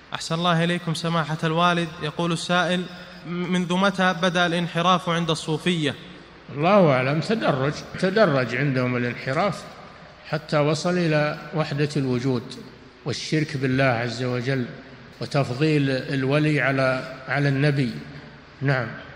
أحسن الله إليكم سماحة الوالد. يقول السائل: منذ متى بدأ الانحراف عند الصوفية؟ الله أعلم، تدرج عندهم الانحراف حتى وصل إلى وحدة الوجود والشرك بالله عز وجل وتفضيل الولي على النبي. نعم.